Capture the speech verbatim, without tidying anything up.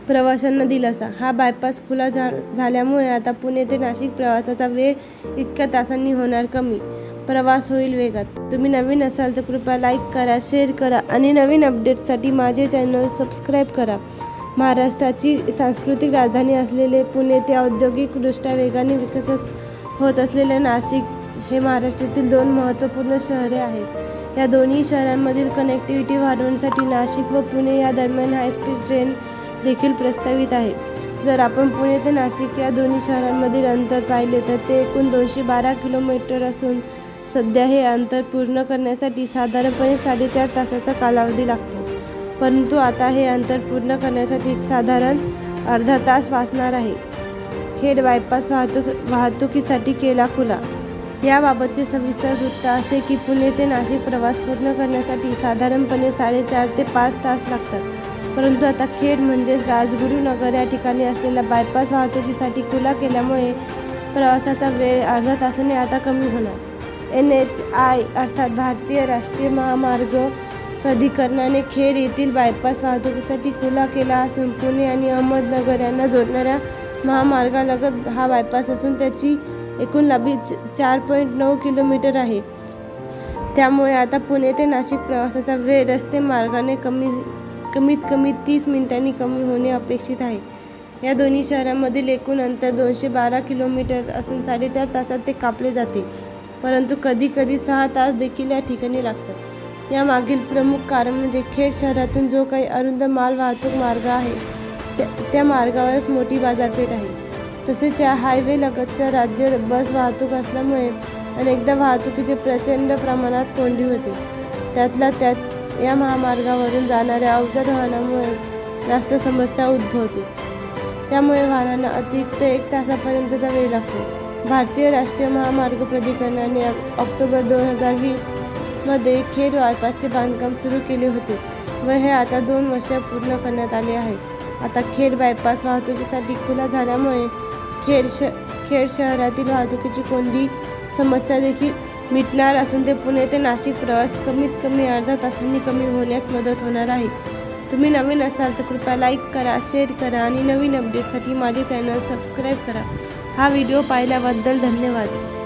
प्रवाशांना दिलासा। हा बायपास खुला झा झाल्यामुळे आता पुणे ते नाशिक प्रवासाचा वेळ इतक्या तासांनी होणार कमी, प्रवास होईल वेगात। तुम्ही नवीन असाल तर कृपया लाईक करा, शेअर करा आणि नवीन अपडेटसाठी माझे चॅनल सबस्क्राईब करा। महाराष्ट्राची सांस्कृतिक राजधानी असलेले पुणे ते औद्योगिकदृष्ट्या वेगाने विकसित होत असलेले नाशिक हे महाराष्ट्रातील दोन महत्त्वपूर्ण शहरे आहेत। या दोन्ही शहरांमधील कनेक्टिव्हिटी वाढवण्यासाठी नाशिक व पुणे या दरम्यान हायस्पीड ट्रेन देखील प्रस्तावित आहे। जर आपण पुणे ते नाशिक या दोन्ही शहरांमधील अंतर पाहिले तर ते एकूण दोनशे बारा किलोमीटर असून सध्या हे अंतर पूर्ण करण्यासाठी साधारणपणे साडेचार तासाचा कालावधी लागतो, परंतु आता हे अंतर पूर्ण करण्यासाठी साधारण अर्धा तास वाचणार आहे। खेड बायपास वाहतूक वाहतुकीसाठी केला खुला। याबाबतचे सविस्तर वृत्त असे की पुणे ते नाशिक प्रवास पूर्ण करण्यासाठी साधारणपणे साडेचार ते पाच तास लागतात, परंतु आता खेड म्हणजेच राजगुरुनगर या ठिकाणी असलेला बायपास वाहतुकीसाठी खुला केल्यामुळे प्रवासाचा वेळ अर्धा तासाने आता कमी होणार। एन एच आय अर्थात भारतीय राष्ट्रीय महामार्ग प्राधिकरणाने खेड येथील बायपास वाहतुकीसाठी खुला केला असून पुणे आणि अहमदनगर यांना जोडणाऱ्या महामार्गालगत हा बायपास असून त्याची एकूण लांबी चार पॉईंट नऊ किलोमीटर आहे। त्यामुळे आता पुणे ते नाशिक प्रवासाचा वेळ रस्ते मार्गाने कमी कमीत कमी तीस मिनिटांनी कमी होणे अपेक्षित आहे। या दोन्ही शहरांमधील एकूण अंतर दोनशे बारा किलोमीटर असून साडेचार तासात ते कापले जाते, परंतु कधी कधी सहा तास देखील या ठिकाणी लागतात। यामागील प्रमुख कारण म्हणजे खेड शहरातून जो काही अरुंद माल वाहतूक मार्ग आहे त्या, त्या मार्गावरच मोठी बाजारपेठ आहे। तसेच या हायवे लगतच्या राज्य बस वाहतूक असल्यामुळे अनेकदा वाहतुकीचे प्रचंड प्रमाणात कोंडी होते। त्यातल्या त्यात या महामार्गावरून जाणाऱ्या अवजड वाहनामुळे जास्त समस्या उद्भवते, त्यामुळे वाहनांना अतिरिक्त एक तासापर्यंतचा वेळ लागतो। भारतीय राष्ट्रीय महामार्ग प्राधिकरणाने ऑक्टोबर दोन हजार वीस मध्ये खेड बायपासचे बांधकाम सुरू केले होते व हे आता दोन वर्ष पूर्ण करण्यात आले आहे। आता खेड बायपास वाहतुकीसाठी खुला झाल्यामुळे खेड श खेड शहरातील वाहतुकीची कोंडी समस्या देखील मिटणार असून ते पुणे ते नाशिक प्रवास कमीत कमी अर्धा तासांनी कमी होण्यास मदत होणार आहे। तुम्ही नवीन असाल तर कृपया लाईक करा, शेअर करा आणि नवीन अपडेटसाठी माझे चॅनल सबस्क्राईब करा। हा व्हिडिओ पाहिल्याबद्दल धन्यवाद।